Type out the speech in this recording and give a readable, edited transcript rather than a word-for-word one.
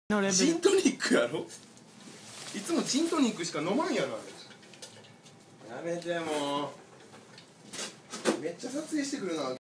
のレベル。 ジントニックやろ。いつもジントニックしか飲まんやろあれ。やめてもう。めっちゃ撮影してくるな。